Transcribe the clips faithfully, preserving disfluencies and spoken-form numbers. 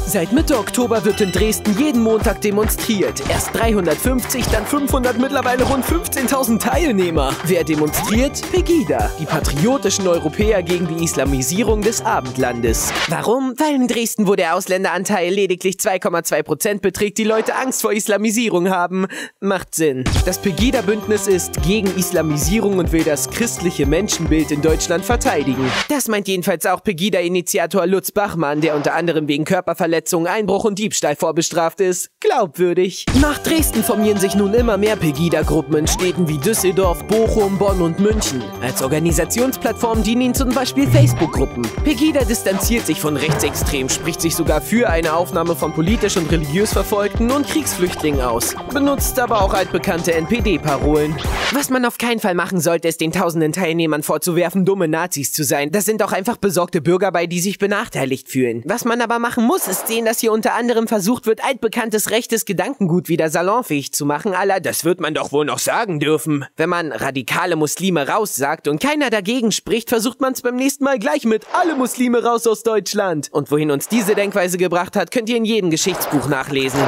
Seit Mitte Oktober wird in Dresden jeden Montag demonstriert. Erst dreihundertfünfzig, dann fünfhundert, mittlerweile rund fünfzehntausend Teilnehmer. Wer demonstriert? Pegida, die patriotischen Europäer gegen die Islamisierung des Abendlandes. Warum? Weil in Dresden, wo der Ausländeranteil lediglich zwei Komma zwei Prozent beträgt, die Leute Angst vor Islamisierung haben. Macht Sinn. Das Pegida-Bündnis ist gegen Islamisierung und will das christliche Menschenbild in Deutschland verteidigen. Das meint jedenfalls auch Pegida-Initiator Lutz Bachmann, der unter anderem wegen Körperverletzung, Einbruch und Diebstahl vorbestraft ist. Glaubwürdig. Nach Dresden formieren sich nun immer mehr Pegida-Gruppen in Städten wie Düsseldorf, Bochum, Bonn und München. Als Organisationsplattform dienen ihnen zum Beispiel Facebook-Gruppen. Pegida distanziert sich von Rechtsextremen, spricht sich sogar für eine Aufnahme von politisch und religiös Verfolgten und Kriegsflüchtlingen aus, benutzt aber auch altbekannte N P D-Parolen. Was man auf keinen Fall machen sollte, ist den tausenden Teilnehmern vorzuwerfen, dumme Nazis zu sein. Das sind auch einfach besorgte Bürger bei, die sich benachteiligt fühlen. Was man aber machen muss, ist sehen, dass hier unter anderem versucht wird, altbekanntes rechtes Gedankengut wieder salonfähig zu machen, à la, das wird man doch wohl noch sagen dürfen. Wenn man radikale Muslime raussagt und keiner dagegen spricht, versucht man es beim nächsten Mal gleich mit alle Muslime raus aus Deutschland. Und wohin uns diese Denkweise gebracht hat, könnt ihr in jedem Geschichtsbuch nachlesen.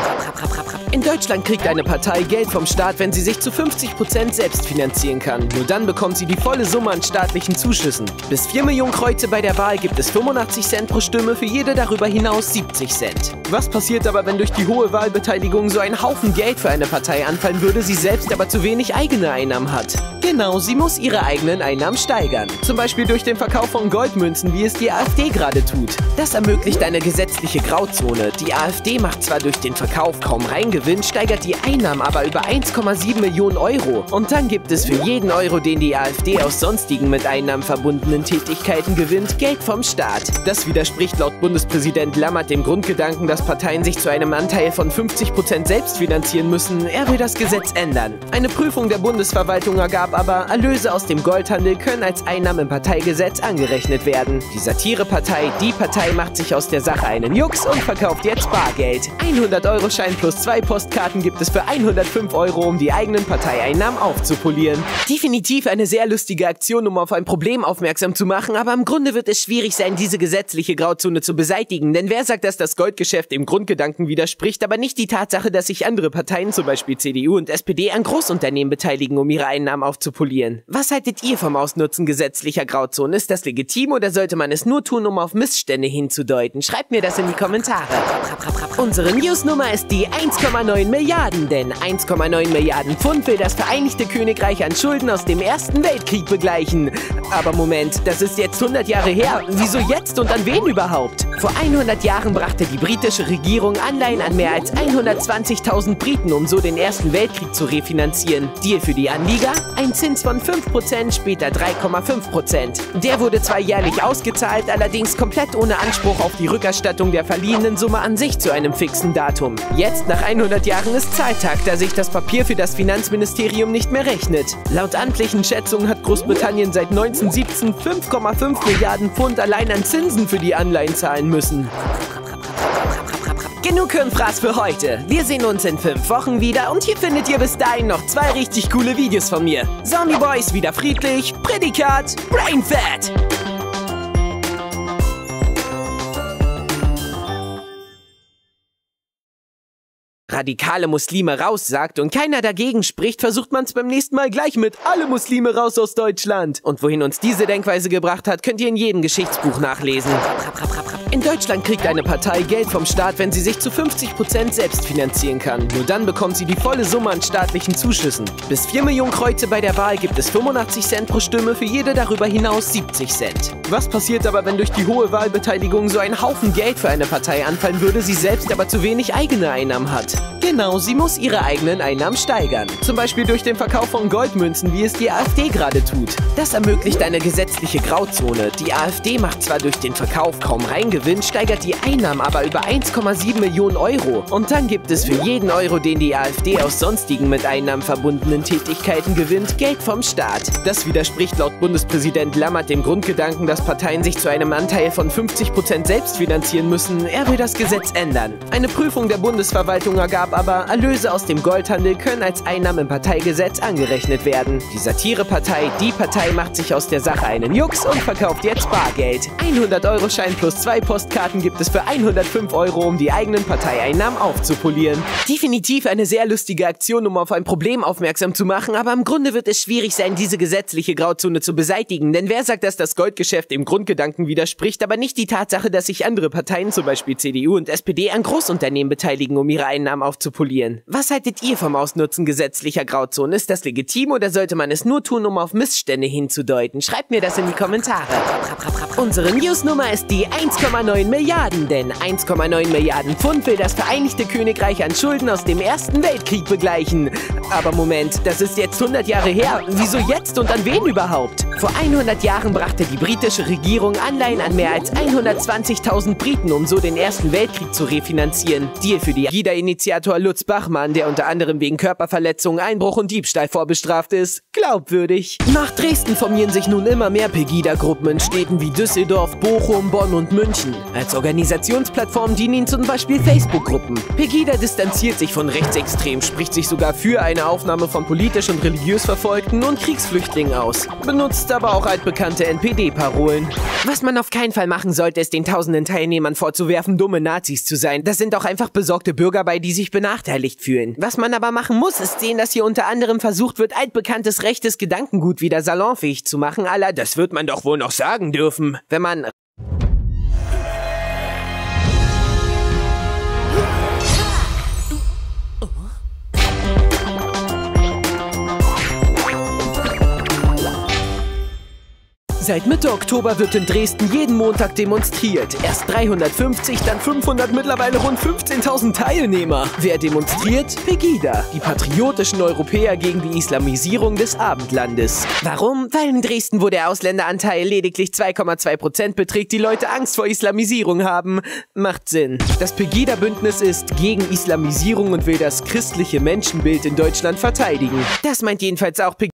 In Deutschland kriegt eine Partei Geld vom Staat, wenn sie sich zu fünfzig Prozent selbst finanzieren kann. Nur dann bekommt sie die volle Summe an staatlichen Zuschüssen. Bis vier Millionen Kreuze bei der Wahl gibt es fünfundachtzig Cent pro Stimme, für jede darüber hinaus siebzig Cent. Was passiert aber, wenn durch die hohe Wahlbeteiligung so ein Haufen Geld für eine Partei anfallen würde, sie selbst aber zu wenig eigene Einnahmen hat? Genau, sie muss ihre eigenen Einnahmen steigern. Zum Beispiel durch den Verkauf von Goldmünzen, wie es die AfD gerade tut. Das ermöglicht eine gesetzliche Grauzone. Die AfD macht zwar durch den Verkauf kaum Reingewinn, steigert die Einnahmen aber über eins Komma sieben Millionen Euro. Und dann gibt es für jeden Euro, den die AfD aus sonstigen mit Einnahmen verbundenen Tätigkeiten gewinnt, Geld vom Staat. Das widerspricht laut Bundespräsident Lammert dem Grundgedanken, dass Parteien sich zu einem Anteil von fünfzig Prozent selbst finanzieren müssen. Er will das Gesetz ändern. Eine Prüfung der Bundesverwaltung ergab aber, Erlöse aus dem Goldhandel können als Einnahmen im Parteigesetz angerechnet werden. Die Satirepartei Die Partei macht sich aus der Sache einen Jux und verkauft jetzt Bargeld. hundert Euro Schein plus zwei Postkarten gibt es für hundertfünf Euro, um die eigenen Parteieinnahmen aufzupolieren. Definitiv eine sehr lustige Aktion, um auf ein Problem aufmerksam zu machen, aber im Grunde wird es schwierig sein, diese gesetzliche Grauzone zu beseitigen, denn wer sagt, dass das Goldgeschäft dem Grundgedanken widerspricht, aber nicht die Tatsache, dass sich andere Parteien, zum Beispiel C D U und S P D, an Großunternehmen beteiligen, um ihre Einnahmen aufzupolieren. Was haltet ihr vom Ausnutzen gesetzlicher Grauzonen? Ist das legitim oder sollte man es nur tun, um auf Missstände hinzudeuten? Schreibt mir das in die Kommentare. Unsere Newsnummer ist die eins Komma neun Milliarden, denn eins Komma neun Milliarden Pfund will das Vereinigte Königreich an Schulden aus dem Ersten Weltkrieg begleichen. Aber Moment, das ist jetzt hundert Jahre her. Wieso jetzt und an wen überhaupt? Vor hundert Jahren brachte die britische Regierung Anleihen an mehr als hundertzwanzigtausend Briten, um so den Ersten Weltkrieg zu refinanzieren. Deal für die Anlieger? Ein Zins von fünf Prozent, später drei Komma fünf Prozent. Der wurde zwar jährlich ausgezahlt, allerdings komplett ohne Anspruch auf die Rückerstattung der verliehenen Summe an sich zu einem fixen Datum. Jetzt, nach hundert Jahren, ist Zahltag, da sich das Papier für das Finanzministerium nicht mehr rechnet. Laut amtlichen Schätzungen hat Großbritannien seit neunzehnhundertsiebzehn fünf Komma fünf Milliarden Pfund allein an Zinsen für die Anleihen zahlen müssen. Genug Hirnfraß für heute. Wir sehen uns in fünf Wochen wieder und hier findet ihr bis dahin noch zwei richtig coole Videos von mir. Zombie Boys wieder friedlich, Prädikat, Brainfat. radikale Muslime raussagt und keiner dagegen spricht, versucht man es beim nächsten Mal gleich mit alle Muslime raus aus Deutschland. Und wohin uns diese Denkweise gebracht hat, könnt ihr in jedem Geschichtsbuch nachlesen. In Deutschland kriegt eine Partei Geld vom Staat, wenn sie sich zu fünfzig Prozent selbst finanzieren kann. Nur dann bekommt sie die volle Summe an staatlichen Zuschüssen. Bis vier Millionen Kreuze bei der Wahl gibt es fünfundachtzig Cent pro Stimme, für jede darüber hinaus siebzig Cent. Was passiert aber, wenn durch die hohe Wahlbeteiligung so ein Haufen Geld für eine Partei anfallen würde, sie selbst aber zu wenig eigene Einnahmen hat? Genau, sie muss ihre eigenen Einnahmen steigern. Zum Beispiel durch den Verkauf von Goldmünzen, wie es die AfD gerade tut. Das ermöglicht eine gesetzliche Grauzone. Die AfD macht zwar durch den Verkauf kaum Reingewinn, steigert die Einnahmen aber über eins Komma sieben Millionen Euro. Und dann gibt es für jeden Euro, den die AfD aus sonstigen mit Einnahmen verbundenen Tätigkeiten gewinnt, Geld vom Staat. Das widerspricht laut Bundespräsident Lammert dem Grundgedanken, dass Parteien sich zu einem Anteil von fünfzig Prozent selbst finanzieren müssen. Er will das Gesetz ändern. Eine Prüfung der Bundesverwaltung ergab aber, Erlöse aus dem Goldhandel können als Einnahmen im Parteigesetz angerechnet werden. Die Satirepartei Die Partei macht sich aus der Sache einen Jux und verkauft jetzt Bargeld. hundert Euro Schein plus zwei Postkarten gibt es für hundertfünf Euro, um die eigenen Parteieinnahmen aufzupolieren. Definitiv eine sehr lustige Aktion, um auf ein Problem aufmerksam zu machen, aber im Grunde wird es schwierig sein, diese gesetzliche Grauzone zu beseitigen, denn wer sagt, dass das Goldgeschäft dem Grundgedanken widerspricht, aber nicht die Tatsache, dass sich andere Parteien, zum Beispiel C D U und S P D, an Großunternehmen beteiligen, um ihre Einnahmen aufzupolieren. Was haltet ihr vom Ausnutzen gesetzlicher Grauzonen? Ist das legitim oder sollte man es nur tun, um auf Missstände hinzudeuten? Schreibt mir das in die Kommentare. Unsere Newsnummer ist die eins Komma neun Milliarden, denn eins Komma neun Milliarden Pfund will das Vereinigte Königreich an Schulden aus dem Ersten Weltkrieg begleichen. Aber Moment, das ist jetzt hundert Jahre her. Wieso jetzt und an wen überhaupt? Vor hundert Jahren brachte die britische Regierung Anleihen an mehr als hundertzwanzigtausend Briten, um so den Ersten Weltkrieg zu refinanzieren. Deal für die Pegida-Initiator Lutz Bachmann, der unter anderem wegen Körperverletzung, Einbruch und Diebstahl vorbestraft ist. Glaubwürdig. Nach Dresden formieren sich nun immer mehr Pegida-Gruppen in Städten wie Düsseldorf, Bochum, Bonn und München. Als Organisationsplattform dienen ihnen zum Beispiel Facebook-Gruppen. Pegida distanziert sich von Rechtsextremen, spricht sich sogar für eine Aufnahme von politisch und religiös Verfolgten und Kriegsflüchtlingen aus, benutzt aber auch altbekannte N P D-Parolen. Was man auf keinen Fall machen sollte, ist den tausenden Teilnehmern vorzuwerfen, dumme Nazis zu sein. Das sind auch einfach besorgte Bürger bei, die sich benachteiligt fühlen. Was man aber machen muss, ist sehen, dass hier unter anderem versucht wird, altbekanntes rechtes Gedankengut wieder salonfähig zu machen, à la, das wird man doch wohl noch sagen dürfen, wenn man... Seit Mitte Oktober wird in Dresden jeden Montag demonstriert. Erst dreihundertfünfzig, dann fünfhundert, mittlerweile rund fünfzehntausend Teilnehmer. Wer demonstriert? Pegida, die patriotischen Europäer gegen die Islamisierung des Abendlandes. Warum? Weil in Dresden, wo der Ausländeranteil lediglich zwei Komma zwei Prozent beträgt, die Leute Angst vor Islamisierung haben. Macht Sinn. Das Pegida-Bündnis ist gegen Islamisierung und will das christliche Menschenbild in Deutschland verteidigen. Das meint jedenfalls auch Pegida.